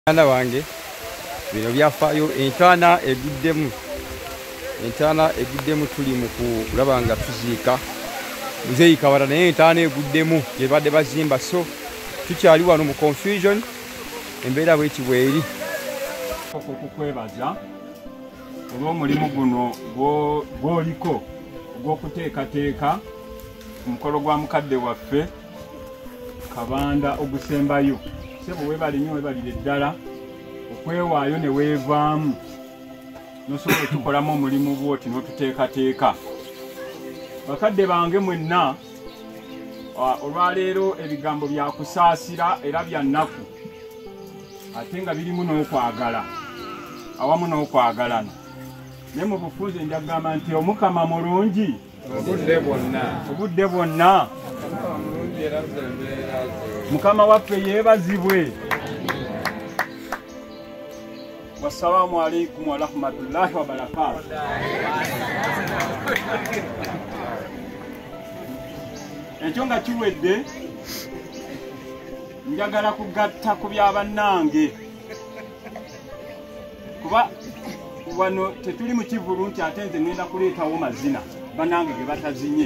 Ana wange bino byafaayo entana eguddemu tuli mu kulaba nga tuziika Mzee Kabanda naye entana eguddemu gye badde bazimba, so tukyali wano mu confusion embeera bw'eri. Okukwebaza olw'omulimu guno gw'oliko ogw'okuteekateeka omukolo gwa mukadde waffe Kabanda ogusembayo. Sebo webali nnyo webalire ddala okwewaayo ne weevaamu nosobola okukolamu omulimu bw'oti n'otuteekateeka. Bakadde bange mwenna, olwaleero ebigambo bya kusaasira era bya nnaku ate nga birimu n'okwagala awamu n'okwagalana. Ne mu bufuzi njagamba nti Omukama mulungi obudde bwonna. Mukama waffe yeebazibwe. Wassalamu alaikum wa rahmatullahi wa barakatuh. Ekyo nga kiwedde, njagala kugatta ku bya bannange kuba wano tetuli mu kivulu nti ate nze ngenda kuleetawo mazina bannange ge batazinye,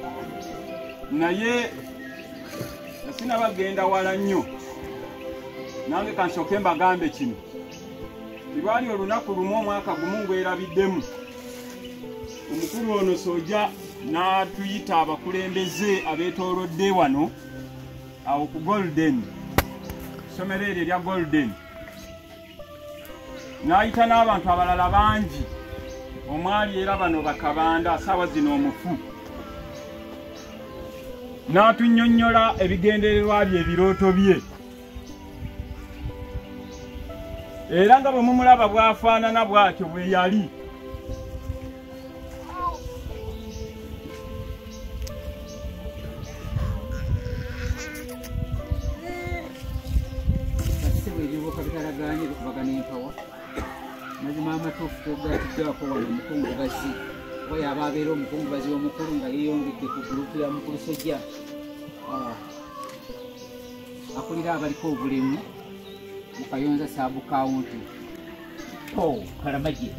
naye sinabagenda wala nnyo. Nange kansooke mbagambe kino, lwali olunaku lumu omwaka gumu ngwerabiddemu, omukulu ono Sojja n'atuyita abakulembeze abeetoolodde wano awo ku Golden, essomero eryo erya Golden, n'ayita n'abantu abalala bangi omwali era bano bakabanda saawa zino omufu, n'atunnyonnyola ebigendererwa bye ebirooto bye, era nga bwe mumulaba bw'afaanana bw'atyo bwe yali. mazima amatuufu togatiddwako wano omukungubazi oba yaba abeera omukungubazi omukulu nga yeeyongedde ku gurupu ya mukulu Sojja akulira abaliko obulemu mu Kayonza saabu kawunti Kalamagye.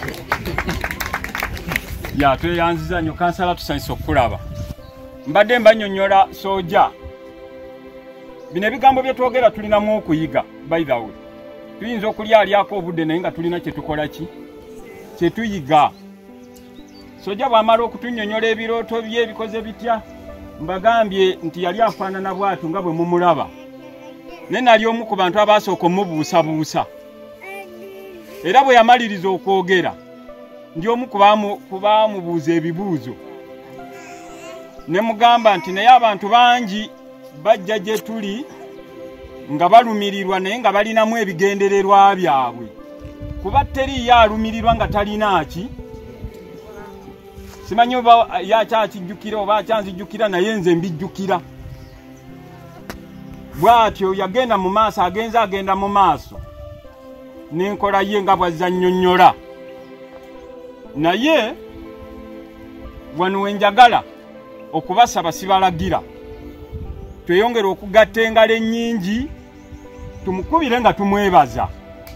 Tweyanziza nnyo, kansala tusanyusa okulaba. Mbadde mbannyonnyola Sojja, bino ebigambo bye twogera tulinamu okuyiga. By the way, tuyinza okulyako obudde naye nga tulina kye tukola ki kye tuyiga. Sojja bw'amala okutunnyonnyola ebirooto bye ebikoze bitya, mbagambye nti yali afaanana bw'atyo nga bwe mumulaba. Ne nali omu ku bantu abaasooka omubuusabuusa, era bwe yamaliriza okwogera ndi omu ku baamubuuza ebibuuzo. Ne mugamba nti naye abantu bangi bajja gye tuli nga balumirirwa naye nga balinamu ebigendererwa byabwe, kuba teriyo alumirirwa nga talina ki. Simanyi oba yakyakijjukira oba akyanzijjukira, naye nze mbijjukira. Bw'atyo yagenda mu maaso, agenda mu maaso n'enkola ye nga bw'azza nnyonnyola. Naye wano we njagala okubasaba, sibalagira tweyongere okugatta engalo ennyingi, tumukubire nga tumwebaza.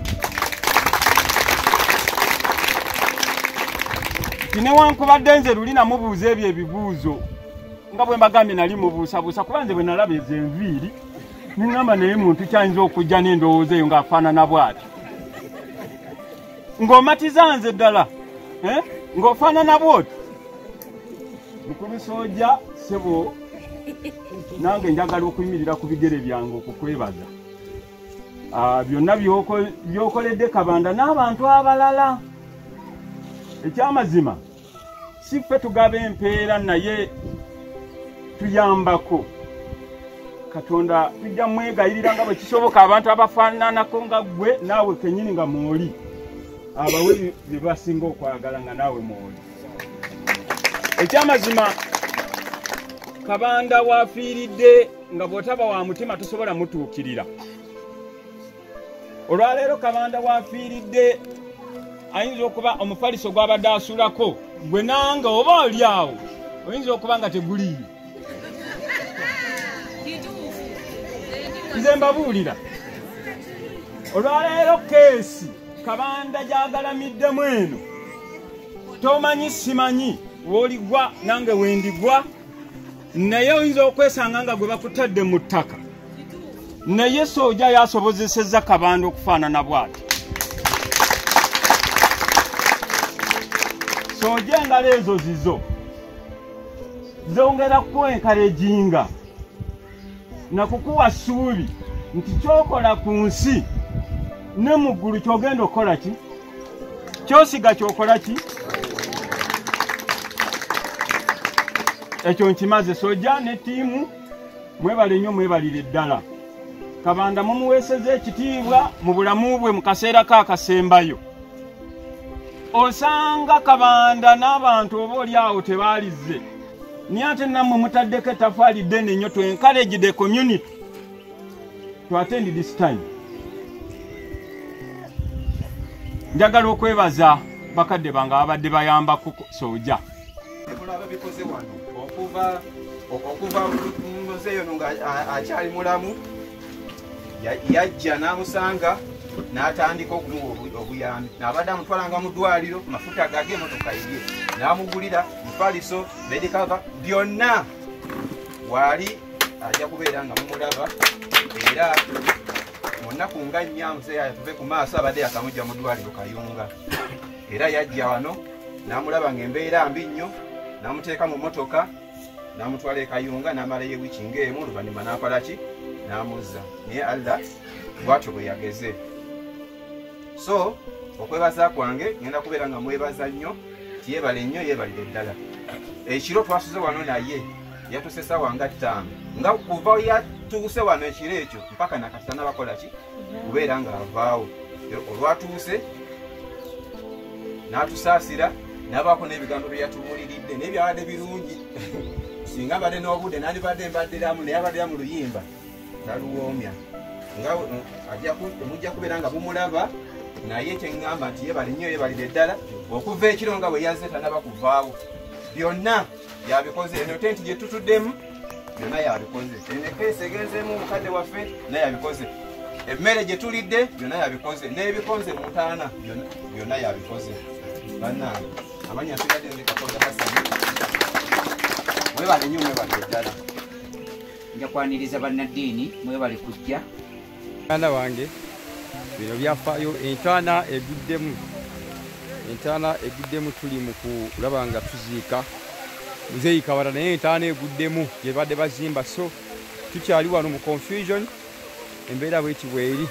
Newankubadde nze luli namubuuza ebyo ebibuuzo nga bwe mbagambye nali mubuusabuusa, kuba nze bwe nalaba ezo enviiri ningamba naye muntu kyayinza okujja n'endowooza eyo ng'afaanana bw'ati, ng'omatiza nze ddala ng'ofaanana bw'oti. Mukulu Sojja, sebo nange njagala okuyimirira ku bigere byange okukwebaza byonna by'okoledde Kabanda n'abantu abalala. Ekyamazima si ffe tugaba empeera, naye tuyambako. Katonda tujja mwegayirira nga bwe kisoboka abantu abafaananako nga ggwe naawe kennyini nga mwoli, abawe bye basinga okwagala nga naawe mwoli. Ekyamazima Kabanda waafiiridde nga bw'otaba wa mutima tosobola mutuukirira. Olwaleero Kabanda waafiiridde, ayinza okuba omufaliso gw'abadde asulako, gwe nange oba oli awo oyinza okuba nga teguliyo. Nze mbabuulira olwaleero keesi Kabanda gy'agalamiddemu eno tomanyi simanyi w'oligwa nange wendigwa naye oyinza okwesanga nga gwe bakutadde mu ttaka naye Soja yasobozesezza Kabanda okufaanana bw'ati. Soja engalo ezo zizo zongera kwenkaleginga na kukuwa ssuubi nti kyokola ku nsi ne mu ggulu kyogenda okukola ki, kyosiga kyokola ki. Ekyo nkimaze. Soja ne ttiimu mwebale nnyo, mwebalire ddala. Kabanda mumuweeseza ekitiibwa mu bulamu bwe mu kaseera kaakasembayo. Osanga Kabanda n'abantu oba oli awo tebaalize naye ate nammwe mutaddeko ettafaali ddene nnyo to encourage the community to attend this time. Njagala okwebaza bakadde bange abadde bayambako Soja. Ebulaba bikoze wano okuva Mzee ono nga akyali mulamu yajja n'amusanga n'atandika okumuwa obuyambi n'abadde amutwalanga mu ddwaliro mafuta gage emotoka ye n'amugulira mufaliso medikava byonna waali ajja kubeera nga mumulaba era mu nnaku nga nnya Mzee atuve ku maaso abadde yakamujja mu ddwaliro Kayunga era yajja wano n'amulaba ng'embeera mbi nnyo n'amuteeka mu motoka n'amutwala e Kayunga n'amalayo wiiki ng'emu oluvannyuma n'akola ki n'amuzza naye Allah bw'atyo bwe yageze. So okwebaza kwange ngenda kubeera nga mwebaza nnyo tiyebale nnyo yebalire ddala. Ekiro twasuze wano naye yatuuse ssaawa nga 5 nga kuva yatuuse wano ekiro ekyo mpaka nakati tannabakola ki kubeera nga avaawo. Olwatuuse n'atusaasira n'abaako n'ebigambo bye yatubuuliridde naye byabadde birungi singa abadde n'obudde nandibadde mbadderamu naye abadde mu luyimba taluwoomya nga mujja kubeera nga bumulaba naye kyeŋŋamba nti yebali nnyo yebalire ddala okuva ekiro nga bwe yazze tanaba kuvaawo byonna yabikoze. eno tenti gye tutuddemu byonna yabikoze. enekeesi egenzeemu omukadde waffe naye yabikoze. emmere gye tulidde byonna yabikoze. n'ebikonze mu ntaana byonna yabikoze. bannange amanya nsigadde ndikakoza Hasani mwebale nnyo mwebalire ddala. nja kwaniriza bannaddiini mwebale kujja. Baganda bange bino byafaayo entaana eguddemu tuli mu kulaba nga tuziika Mzee Kabanda naye entaana eguddemu gye badde bazimba so tukyali wano mu confusion embeera bweti bweri.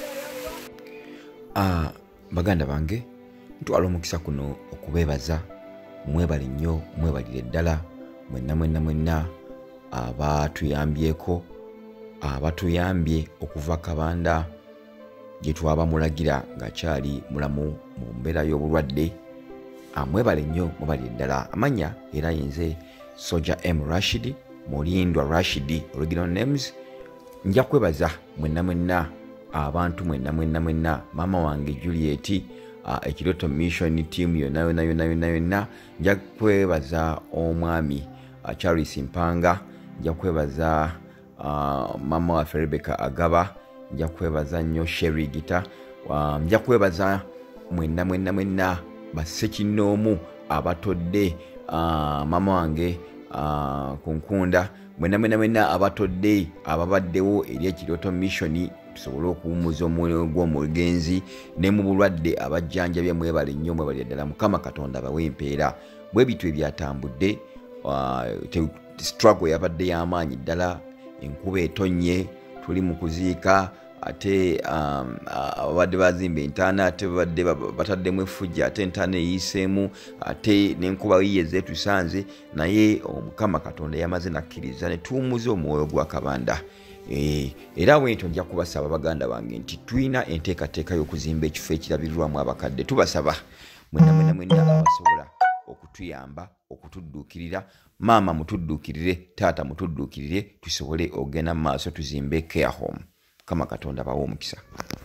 Baganda bange ntwala omukisa kuno okubeebaza mwebale nnyo mwebalire ddala mwenna abatuyambyeko abatuyambye okuva Kabanda gye twabamulagira ng'akyali mulamu mu mbeera y'obulwadde. Mwebale nnyo mwebalire ddala. Amanya era yenze Soja M. Rashid Mulindwa Rashid original names. Nja kwebaza mwenna abantu mwenna mama wange Juliet Ekiroto mission team yonna nja kwebaza omwami Charles Mpanga, nja kwebaza mama wa Rebecca Agaba, nja kwebaza nnyo Sherry Gita, nja kwebaza mwenna basekinoomu abatodde mama wange kunkunda mwenna abatodde ababaddewo eri Ekiroto mission tusobole okuwummuza omwoyo gw'omugenzi ne mu bulwadde abajjanjabye mwebale nnyo mwebalire ddala. Mukama Katonda bawe empeera bwe bitu ebyatambudde. Struggle yabadde y'amaanyi ddala, enkuba etonnye, tuli mu kuziika ate abadde bazimba entaana ate babadde bataddemu effujja ate entaana eyiseemu ate n'enkuba yiye zetusanze naye Omukama Katonda yamaze nakkiriza ne tuwummuza omwoyo gwa Kabanda. Era bwentyo nja kubasaba baganda bange nti tulina enteekateeka y'okuzimba ekifo ekirabirirwamu abakadde. Tubasaba mwenna abasobola okutuyamba okutudduukirira. Maama mutudduukirire, taata mutudduukirire tusobole ogenda mu maaso tuzimbe care home. Mukama Katonda bawe omukisa.